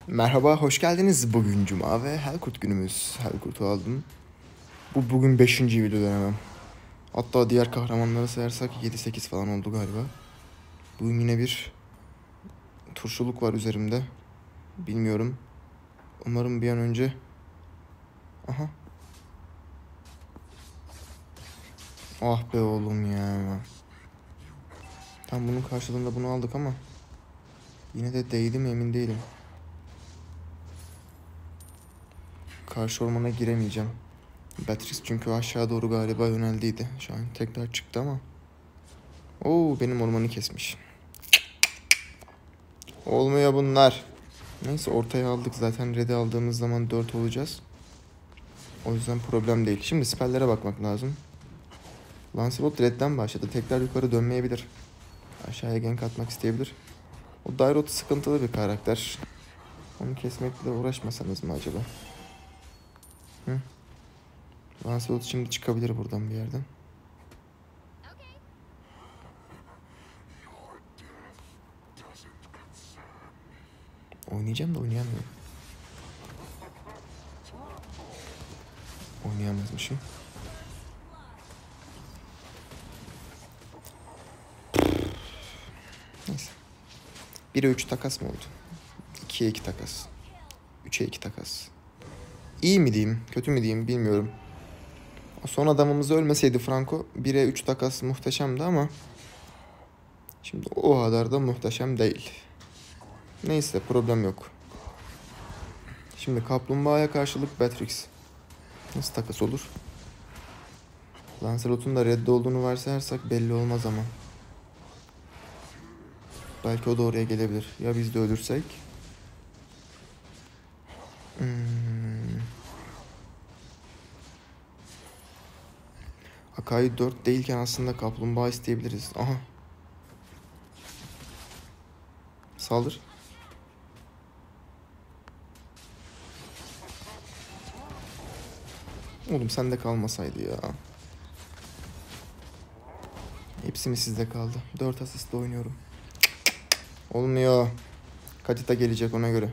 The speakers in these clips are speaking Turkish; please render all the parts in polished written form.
Merhaba, hoş geldiniz. Bugün Cuma ve Helkurt günümüz. Helkurt'u aldım. Bugün 5. video denemem. Hatta diğer kahramanları sayarsak 7-8 falan oldu galiba. Bugün yine bir turşuluk var üzerimde. Bilmiyorum. Umarım bir an önce... Aha. Ah be oğlum ya. Tam bunun karşılığında bunu aldık ama... Yine de değdi mi emin değilim. Karşı ormana giremeyeceğim. Beatrix çünkü aşağı doğru galiba yöneldiydi. Şu an tekrar çıktı ama. Oo, benim ormanı kesmiş. Olmuyor bunlar. Neyse ortaya aldık zaten. Red'i aldığımız zaman 4 olacağız. O yüzden problem değil. Şimdi spellere bakmak lazım. Lancelot red'den başladı. Tekrar yukarı dönmeyebilir. Aşağıya gank atmak isteyebilir. O Dairot sıkıntılı bir karakter. Onu kesmekle uğraşmasanız mı acaba? Hı? Lancelot şimdi çıkabilir buradan bir yerden. Oynayacağım da oynayamıyorum. Oynayamazmışım. Neyse. 1'e 3 takas mı oldu? 2'ye 2 takas. 3'e 2 takas. İyi mi diyeyim, kötü mü diyeyim bilmiyorum. O son adamımız ölmeseydi Franco 1'e 3 takas muhteşemdi ama şimdi o kadar da muhteşem değil. Neyse problem yok. Şimdi Kaplumbağa'ya karşılık Beatrix. Nasıl takas olur? Lancelot'un da reddi olduğunu varsayarsak belli olmaz ama. Belki o da oraya gelebilir. Ya biz de ölürsek? Akai 4 değilken aslında Kaplumbağa isteyebiliriz. Aha. Saldır. Oğlum sende kalmasaydı ya. Hepsi mi sizde kaldı? 4 asistle oynuyorum. Olmuyor. Kadita gelecek ona göre.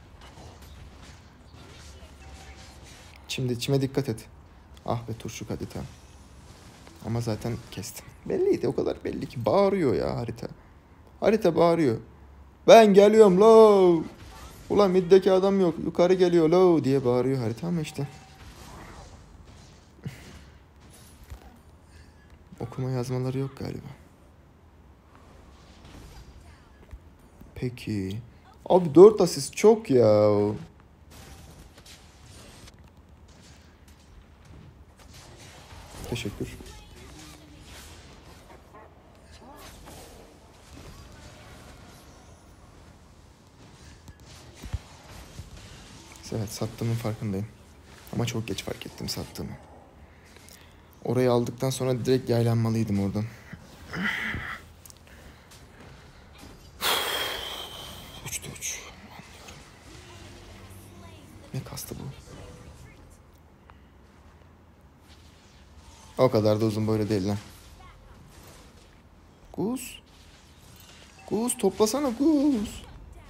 Şimdi içime dikkat et. Ah be turşu Kadita. Ama zaten kestim. Belliydi, o kadar belli ki. Bağırıyor ya harita. Harita bağırıyor. Ben geliyorum lo. Ulan middeki adam yok. Yukarı geliyor lo diye bağırıyor harita ama işte. Okuma yazmaları yok galiba. Peki. Abi 4 asist çok ya. Teşekkür. Evet, sattığımın farkındayım. Ama çok geç fark ettim sattığımı. Orayı aldıktan sonra direkt yaylanmalıydım oradan. 3'te 3. Anlıyorum. Ne kastı bu? O kadar da uzun böyle değil lan. Guz. Guz toplasana Guz.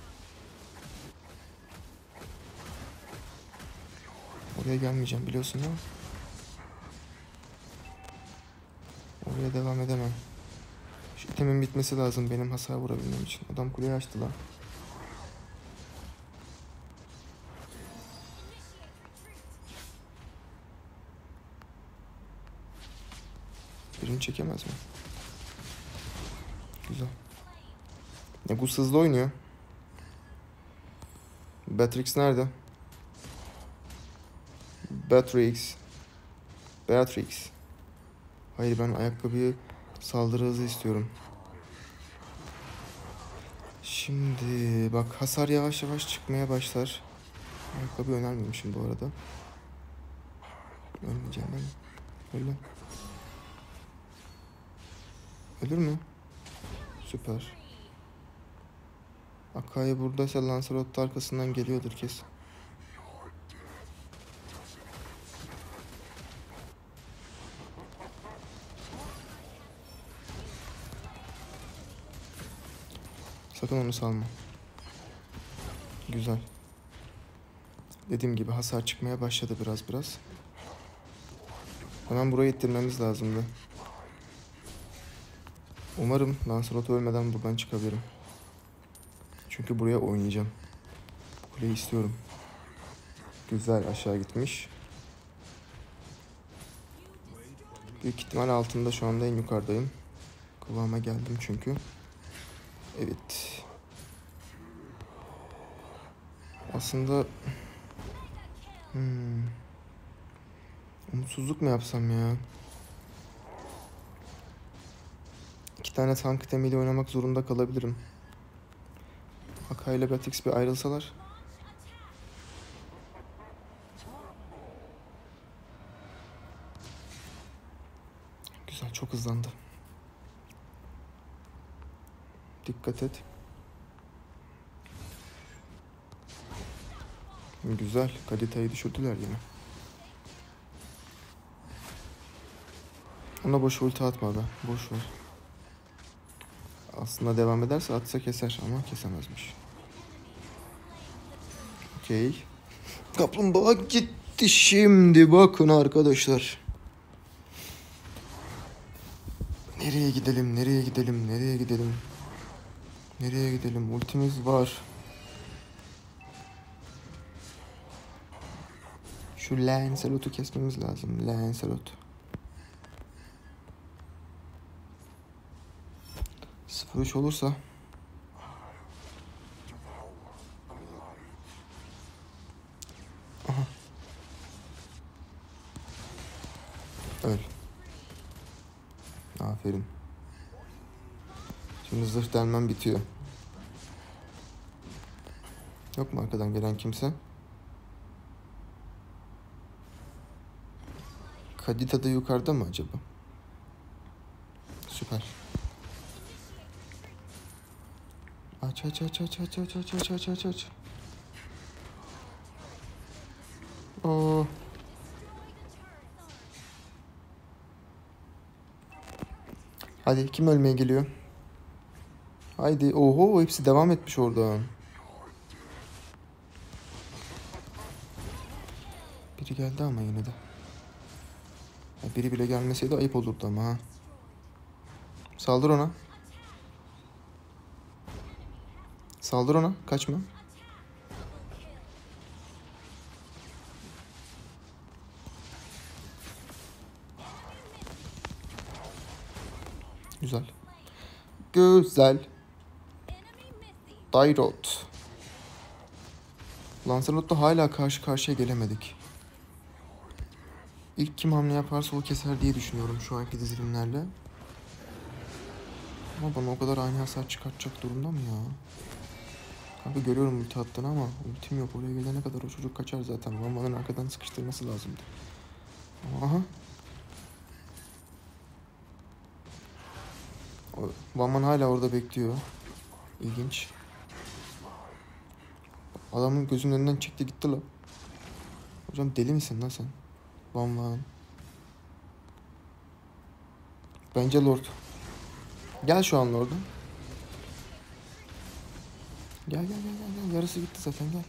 Oraya gelmeyeceğim biliyorsun değil mi? Oraya devam edemem. Şu itemin bitmesi lazım benim hasar vurabilmem için. Adam kuleyi açtı lan. Birini çekemez mi? Güzel. Ya Gus hızlı oynuyor. Beatrix nerede? Beatrix. Beatrix. Hayır, ben ayakkabıyı saldırı hızı istiyorum. Şimdi bak, hasar yavaş yavaş çıkmaya başlar. Ayakkabı önermemişim bu arada. Ölmeyeceğim ben. Öyle. Ölür mü? Süper. Akai buradaysa Lancelot da arkasından geliyordur kesin. Sakın onu salma. Güzel. Dediğim gibi hasar çıkmaya başladı biraz. Hemen burayı ittirmemiz lazımdı. Umarım Lancelot ölmeden buradan çıkabilirim. Çünkü buraya oynayacağım. Bu kuleyi istiyorum. Güzel, aşağı gitmiş. Büyük ihtimal altında, şu anda en yukarıdayım. Kıvama geldim çünkü. Evet. Aslında umutsuzluk mu yapsam ya? 2 tane tank itemiyle oynamak zorunda kalabilirim. Akai ile Batix bir ayrılsalar. Güzel, çok hızlandı. Dikkat et. Güzel, kaliteyi düşürdüler yine. Ona boş ulti atma be, boş ver. Aslında devam ederse atsa keser ama kesemezmiş. Okey. Kaplumbağa gitti şimdi, bakın arkadaşlar. Nereye gidelim, nereye gidelim, nereye gidelim? Nereye gidelim? Ultimiz var. Şu Lancelot'u kesmemiz lazım. Lancelot. 0-3 olursa. Aha. Öl. Aferin. Şimdi zırh delmem bitiyor. Yok mu arkadan gelen kimse? Kadita da yukarıda mı acaba? Süper. Aç. Oo. Hadi, kim ölmeye geliyor? Haydi. Oho, hepsi devam etmiş oradan. Biri geldi ama yine de. Biri bile gelmeseydi ayıp olurdu ama ha. Saldır ona. Saldır ona. Kaçma. Güzel. Güzel. Dairot. Lancelot'la hala karşı karşıya gelemedik. İlk kim hamle yaparsa o keser diye düşünüyorum şu anki dizilimlerle. Ama bana o kadar aynı hasar çıkartacak durumda mı ya? Kanka görüyorum ulti attığını ama ultim yok. Oraya gelene kadar o çocuk kaçar zaten. Van'ın arkadan sıkıştırması lazımdı. Aha. Van'man hala orada bekliyor. İlginç. Adamın gözünün önünden çekti gitti la. Hocam deli misin lan sen? Van. Bence Lord. Gel şu an Lord'um. Gel. Yarısı gitti zaten, gel.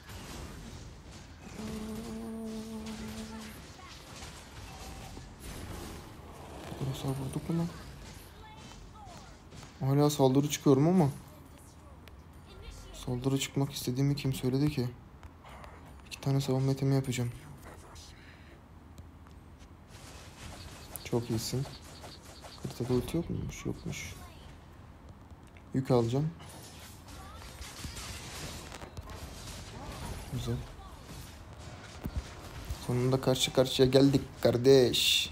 Bu kadar hasar vurduk mu lan? Hala saldırı çıkıyorum ama. Saldırı çıkmak istediğimi kim söyledi ki? 2 tane savunma itemi yapacağım. Çok iyisin. Kritikal ulti yok muymuş? Yokmuş. Yük alacağım. Güzel. Sonunda karşı karşıya geldik kardeş.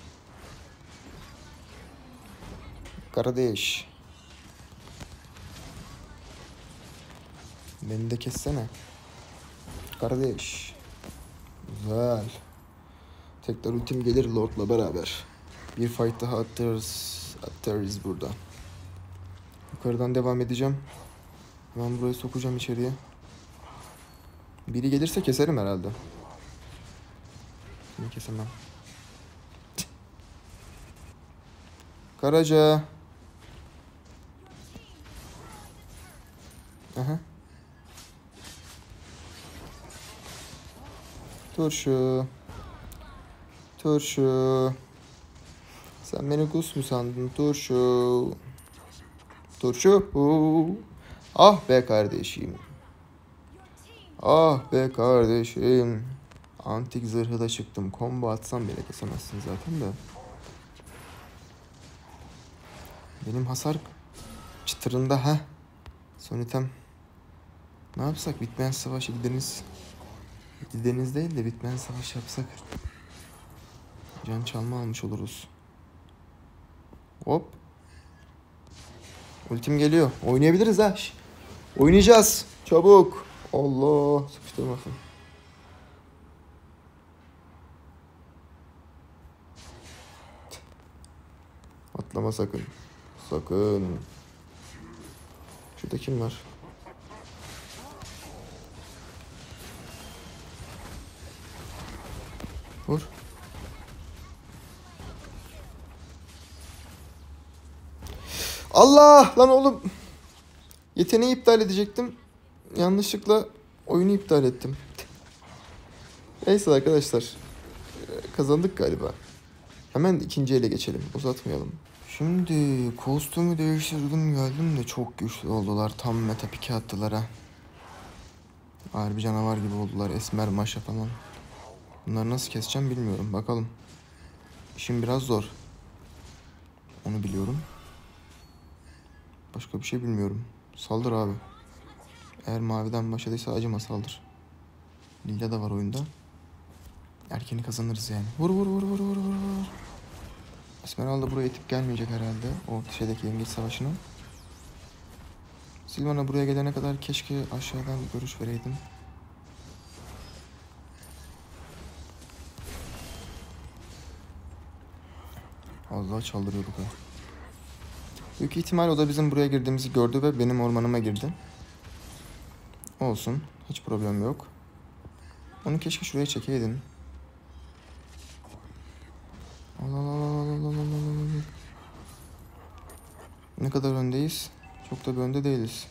Beni de kessene. Kardeş. Güzel. Tekrar ultim gelir Lord'la beraber. Bir fight daha atarız burada. Yukarıdan devam edeceğim. Ben burayı sokacağım içeriye. Biri gelirse keserim herhalde. Şimdi kesemem. Karaca. Aha. Turşu. Turşu. Sen beni kus mu sandın turşu? Turşu. Ah be kardeşim. Ah be kardeşim. Antik zırhı da çıktım. Combo atsam bile kesemezsin zaten de. Benim hasar çıtırında ha. Son item. Ne yapsak? Bitmeyen savaşı gideniz. Gideniz değil de bitmeyen savaş yapsak. Can çalma almış oluruz. Hop. Ultim geliyor. Oynayabiliriz ha. Oynayacağız. Çabuk. Allah. Sıkıştırmasın. Atlama sakın. Sakın. Şurada kim var? Vur. Allah lan oğlum. Yeteneği iptal edecektim. Yanlışlıkla oyunu iptal ettim. Neyse arkadaşlar. Kazandık galiba. Hemen ikinci ele geçelim. Uzatmayalım. Şimdi kostümü değiştirdim geldim de çok güçlü oldular. Tam meta pike attılar ha. Harbi canavar gibi oldular. Esmer maşa falan. Bunları nasıl keseceğim bilmiyorum. Bakalım. İşim biraz zor. Onu biliyorum. Başka bir şey bilmiyorum. Saldır abi. Eğer maviden başladıysa acıma saldır. Lila da var oyunda. Erkeni kazanırız yani. Vur vur vur vur vur vur vur. Esmeralda buraya itip gelmeyecek herhalde. O şeydeki yengeç savaşına. Sylvana buraya gelene kadar keşke aşağıdan bir görüş vereydim. Az daha çaldırıyorduk ha. Büyük ihtimal o da bizim buraya girdiğimizi gördü ve benim ormanıma girdi. Olsun. Hiç problem yok. Onu keşke şuraya çekeydin. Ne kadar öndeyiz? Çok da bir önde değiliz.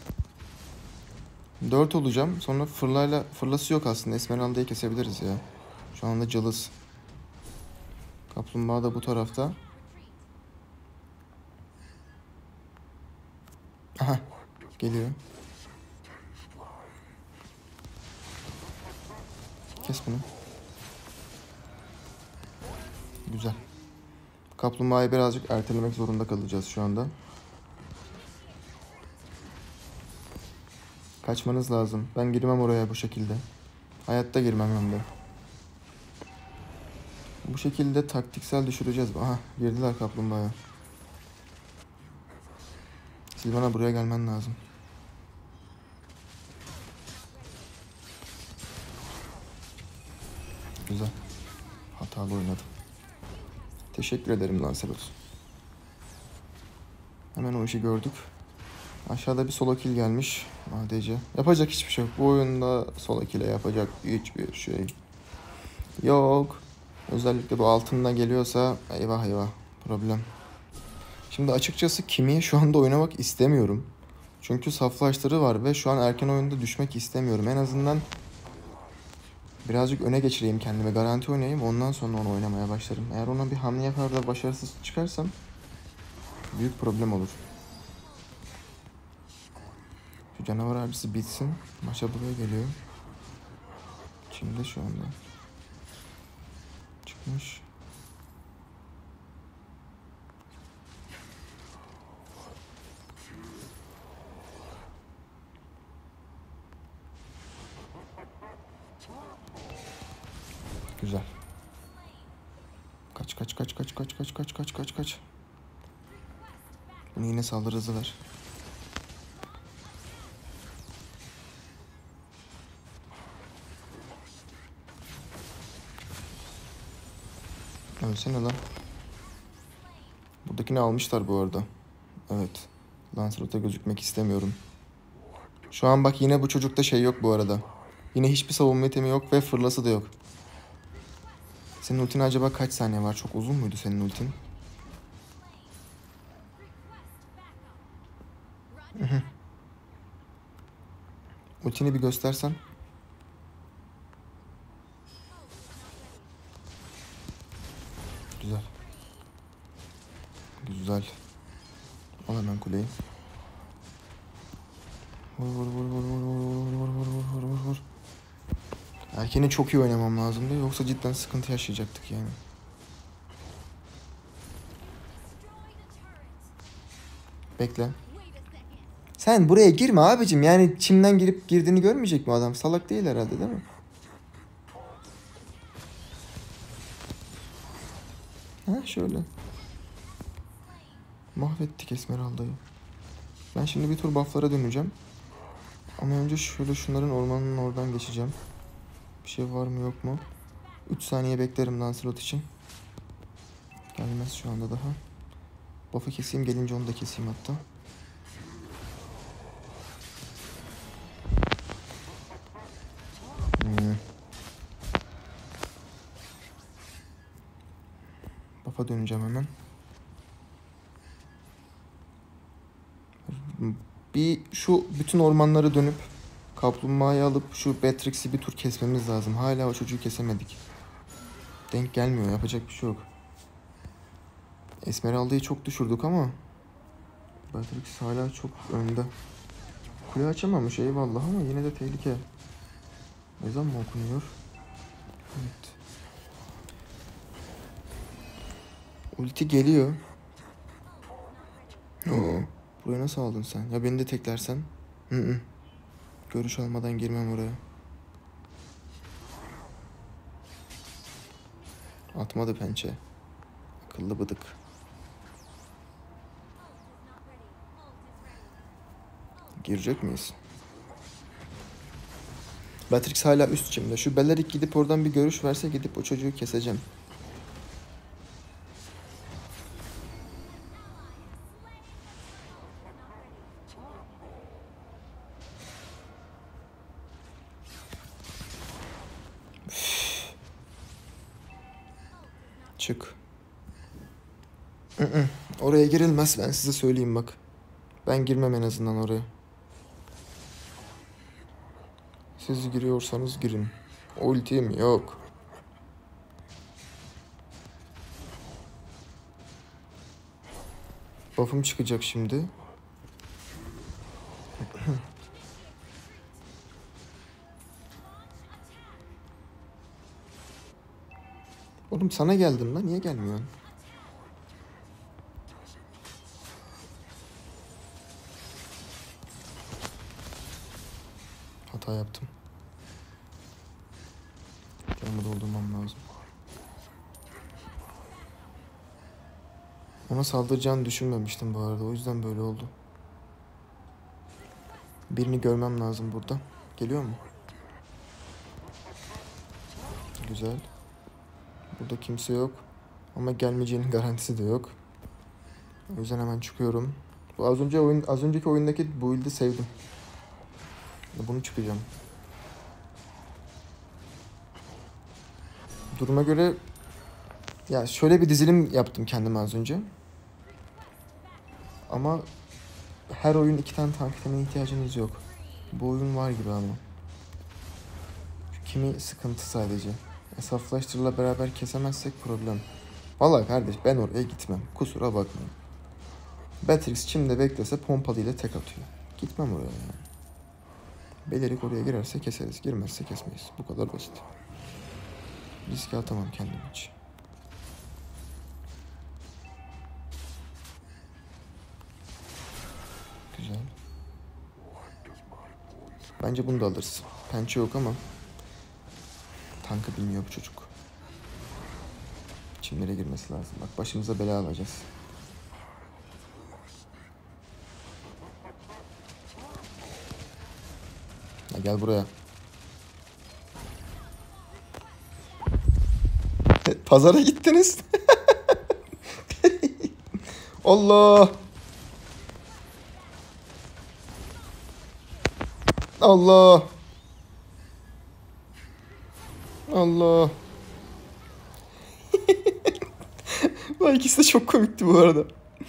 4 olacağım. Sonra fırlası yok aslında. Esmeralda'yı kesebiliriz ya. Şu anda cılız. Kaplumbağa da bu tarafta. Aha. Geliyor. Kes bunu. Güzel. Kaplumbağayı birazcık ertelemek zorunda kalacağız şu anda. Kaçmanız lazım. Ben girmem oraya bu şekilde. Hayatta girmem hem de. Bu şekilde taktiksel düşüreceğiz. Aha girdiler kaplumbağaya. Sylvana buraya gelmen lazım. Güzel. Hatalı oynadım. Teşekkür ederim Lancelot. Hemen o işi gördük. Aşağıda bir solo kill gelmiş. ADC. Yapacak hiçbir şey yok. Bu oyunda solo kill'e yapacak hiçbir şey yok. Özellikle bu altından geliyorsa eyvah eyvah. Problem. Şimdi açıkçası Kimi'yi şu anda oynamak istemiyorum. Çünkü saflaştırı var ve şu an erken oyunda düşmek istemiyorum. En azından birazcık öne geçireyim kendime. Garanti oynayayım. Ondan sonra onu oynamaya başlarım. Eğer ona bir hamle yapar da başarısız çıkarsam büyük problem olur. Şu canavar abisi bitsin. Maşa buraya geliyor. Kimde şu anda? Çıkmış. Güzel. Kaç kaç kaç kaç kaç kaç kaç kaç kaç kaç. Bunu yine saldırı hızı ver. Ölsene lan. Buradakini almışlar bu arada. Evet. Lancelot'a gözükmek istemiyorum. Şu an bak yine bu çocukta şey yok bu arada. Yine hiçbir savunma itemi yok ve fırlası da yok. Senin ultin acaba kaç saniye var? Çok uzun muydu senin ultin? Ultini bir göstersen. Güzel. Güzel. Al hemen kuleyi. Vur vur vur vur vur vur vur vur vur vur vur. Erken'i çok iyi oynamam lazımdı. Yoksa cidden sıkıntı yaşayacaktık yani. Bekle. Sen buraya girme abicim. Yani çimden girdiğini görmeyecek mi adam? Salak değil herhalde değil mi? Ha şöyle. Mahvettik Esmeralda'yı. Ben şimdi bir tur buff'lara döneceğim. Ama önce şöyle şunların ormanının oradan geçeceğim. Bir şey var mı yok mu? 3 saniye beklerim Lancelot için. Gelmez şu anda daha. Buff'ı keseyim, gelince onu da keseyim hatta. Buff'a döneceğim hemen. Bir şu bütün ormanları dönüp kaplumbağayı alıp şu Beatrix'i bir tur kesmemiz lazım. Hala o çocuğu kesemedik. Denk gelmiyor. Yapacak bir şey yok. Esmeralda'yı çok düşürdük ama Beatrix hala çok önde. Kule açamamış eyvallah ama yine de tehlike. Ezan mı okunuyor? Evet. Ulti geliyor. Oo. Buraya nasıl aldın sen? Ya beni de teklersen? Hı. Görüş almadan girmem oraya. Atmadı pençe. Akıllı bıdık. Girecek miyiz? Beatrix hala üst çimde. Şu Belerik gidip oradan bir görüş verse gidip o çocuğu keseceğim. Çık. Oraya girilmez, ben size söyleyeyim bak. Ben girmem en azından oraya. Siz giriyorsanız girin. Ultim yok. Buff'ım çıkacak şimdi. Oğlum sana geldim lan, niye gelmiyorsun? Hata yaptım. Canımı doldurmam lazım. Ona saldıracağını düşünmemiştim bu arada. O yüzden böyle oldu. Birini görmem lazım burada. Geliyor mu? Güzel. Burada kimse yok. Ama gelmeyeceğinin garantisi de yok. O yüzden hemen çıkıyorum. Bu az önceki oyundaki build'i sevdim. Bunu çıkacağım. Duruma göre ya şöyle bir dizilim yaptım kendime az önce. Ama her oyun 2 tane tank itemine ihtiyacınız yok. Bu oyun var gibi ama. Kimi sıkıntı sadece. Saflaştırla beraber kesemezsek problem. Vallahi kardeş ben oraya gitmem. Kusura bakmayın. Beatrix çimde beklese pompalıyla tek atıyor. Gitmem oraya yani. Belerik oraya girerse keseriz. Girmezse kesmeyiz. Bu kadar basit. Riske atamam kendim için. Güzel. Bence bunu da alırız. Pençe yok ama tankı bilmiyor bu çocuk. Çimlere girmesi lazım. Bak başımıza bela alacağız. Ya gel buraya. Pazara gittiniz. Allah. Allah. Allah. Bu ikisi de çok komikti bu arada.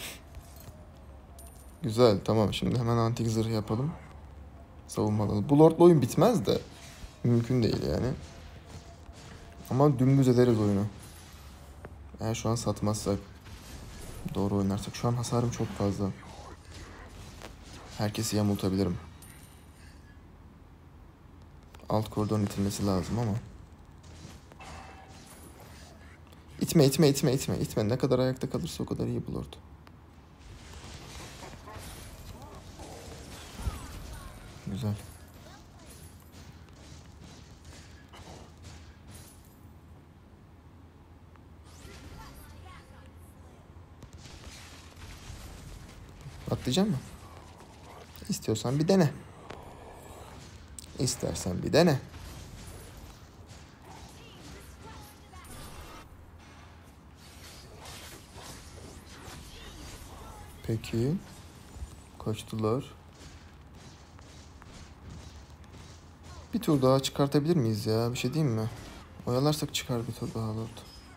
Güzel tamam, şimdi hemen antik zırh yapalım. Savunmalı. Bu Lord'la oyun bitmez de. Mümkün değil yani. Ama dümdüz ederiz oyunu. Eğer şu an satmazsak, doğru oynarsak. Şu an hasarım çok fazla. Herkesi yamultabilirim. Alt koridorun itilmesi lazım ama. İtme. İtme. Ne kadar ayakta kalırsa o kadar iyi bu Lord. Güzel. Atlayacak mı? İstiyorsan bir dene. İstersen bir dene. Peki. Kaçtılar. Bir tur daha çıkartabilir miyiz ya? Bir şey diyeyim mi? Oyalarsak çıkar bir tur daha Lord.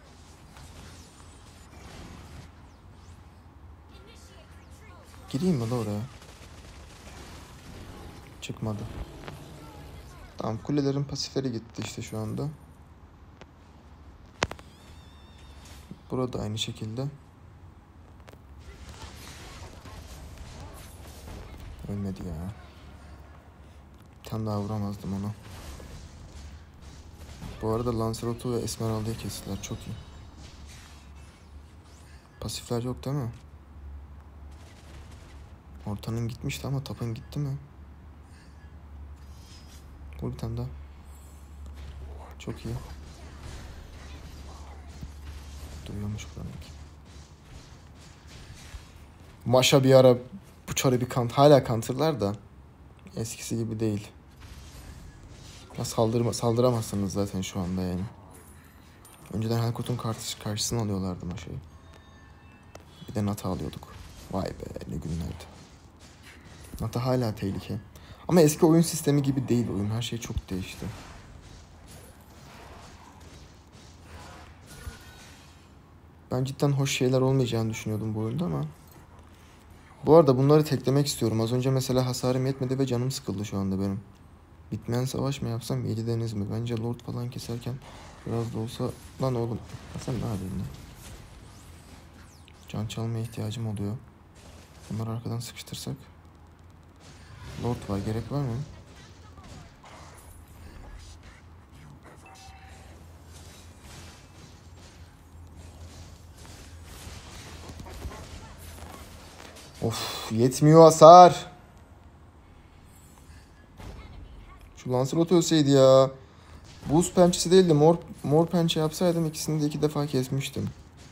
Gireyim mi la oraya? Çıkmadı. Tamam, kulelerin pasifleri gitti işte şu anda. Burada aynı şekilde. Ölmedi ya. Bir tane daha vuramazdım ona. Bu arada Lancelot'u ve Esmeralda'yı kestiler. Çok iyi. Pasifler yok değil mi? Ortanın gitmişti ama tapın gitti mi? Vur bir tane daha. Çok iyi. Duyuyormuş buranınki. Maşa bir ara bu çarı bir hala counter'lar da eskisi gibi değil. Ya saldıramazsınız zaten şu anda yani. Önceden Helkot'un karşısına alıyorlardı Maşa'yı. Bir de Nata alıyorduk. Vay be, ne günlerdi. Nata hala tehlike. Ama eski oyun sistemi gibi değil oyun. Her şey çok değişti. Ben cidden hoş şeyler olmayacağını düşünüyordum bu oyunda ama. Bu arada bunları teklemek istiyorum. Az önce mesela hasarım yetmedi ve canım sıkıldı şu anda benim. Bitmeyen savaş mı yapsam, Yedi Deniz mi? Bence Lord falan keserken biraz da olsa... Lan oğlum, sen ne yapıyorsun lan? Can çalmaya ihtiyacım oluyor. Bunları arkadan sıkıştırsak. Lord var, gerek var mı? Of, yetmiyor hasar. Şu Lancelot ölseydi ya. Buz pençesi değil de mor pençe yapsaydım ikisini de 2 defa kesmiştim.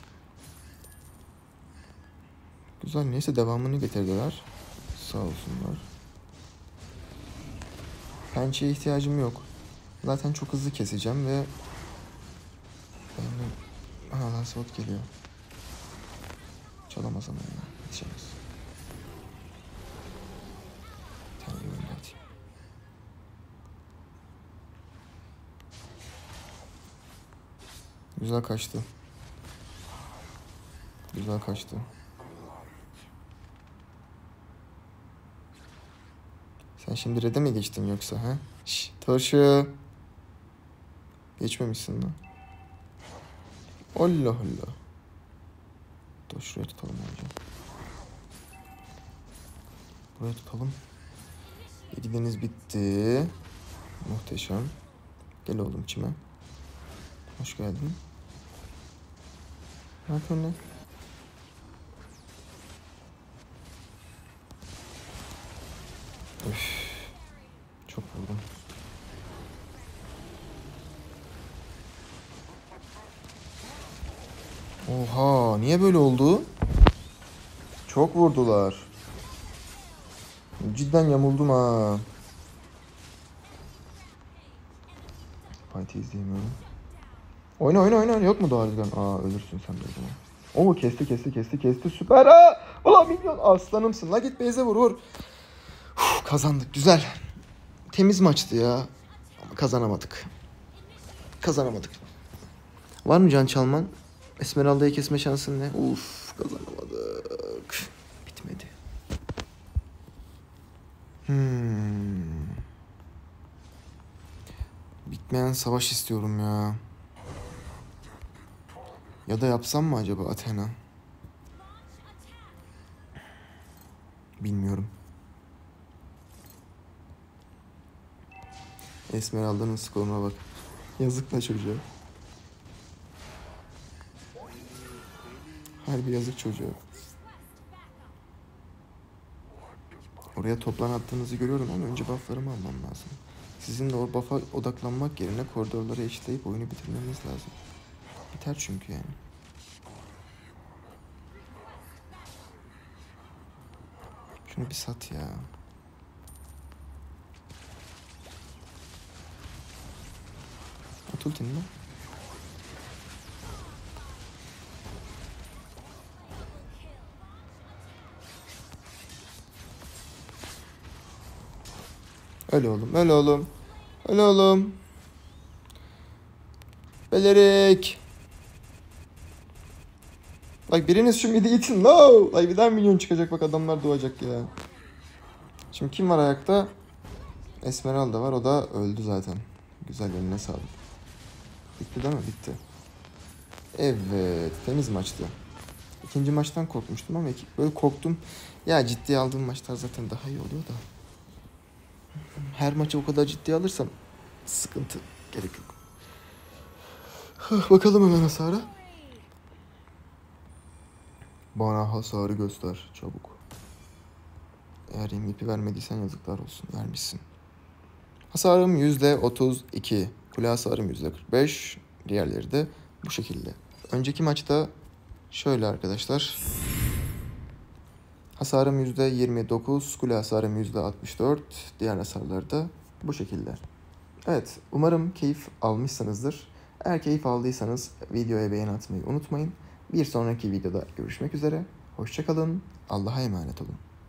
Güzel, neyse devamını getirdiler. Sağ olsunlar. Pençeye ihtiyacım yok. Zaten çok hızlı keseceğim ve... Aha, Lancelot geliyor. Çalamaz ama ya. Yetişemez. Bir tane yönde atayım. Güzel kaçtı. Güzel kaçtı. Sen şimdi red'e mi geçtin yoksa ha? Şşş, turşu. Geçmemişsin lan. Allah Allah. Dur şuraya tutalım önce. Buraya tutalım. Gidiniz bitti. Muhteşem. Gel oğlum çime. Hoş geldin. Ne yapıyorsun lan? Üff. Çok vurdum. Oha, niye böyle oldu? Çok vurdular. Cidden yamuldum ha. Fight'i izleyemiyorum. Oyna. Yok mu doğru düzgün? Aa, ölürsün sen de o zaman. Oo, kesti. Süper ha. Ulan milyon aslanımsın. La git base'e vur. Uf, kazandık. Güzel. Temiz maçtı ya. Ama kazanamadık. Var mı can çalman? Esmeralda'yı kesme şansın ne? Uf, kazanamadık. Bitmedi. Bitmeyen savaş istiyorum ya. Ya da yapsam mı acaba Athena? Bilmiyorum. Esmeralda'nın skoruna bak. Yazık da çocuğa. Harbi yazık çocuğa. Oraya toplan attığınızı görüyorum ama önce bufflarımı almam lazım. Sizin de o buff'a odaklanmak yerine koridorları eşitleyip oyunu bitirmemiz lazım. Biter çünkü yani. Şunu bir sat ya. At ultini mi? Öyle oğlum, öyle oğlum. Öyle oğlum. Belerik. Bak biriniz şu midi itin. No. Ay bir daha milyon çıkacak bak adamlar doğacak ya. Şimdi kim var ayakta? Esmeralda var o da öldü zaten. Güzel eline sağlık. Bitti değil mi? Bitti. Evet temiz maçtı. İkinci maçtan korkmuştum ama böyle korktum. Ya ciddiye aldığım maçlar zaten daha iyi oluyor da. Her maçı o kadar ciddiye alırsam sıkıntı. Gerek yok. Bakalım hemen hasara. Bana hasarı göster çabuk. Eğer MVP vermediysen yazıklar olsun. Vermişsin. Hasarım %32. Kule hasarım %45. Diğerleri de bu şekilde. Önceki maçta şöyle arkadaşlar. Hasarım %29. Kule hasarım %64. Diğer hasarlar da bu şekilde. Evet, umarım keyif almışsınızdır. Eğer keyif aldıysanız videoya beğeni atmayı unutmayın. Bir sonraki videoda görüşmek üzere. Hoşça kalın. Allah'a emanet olun.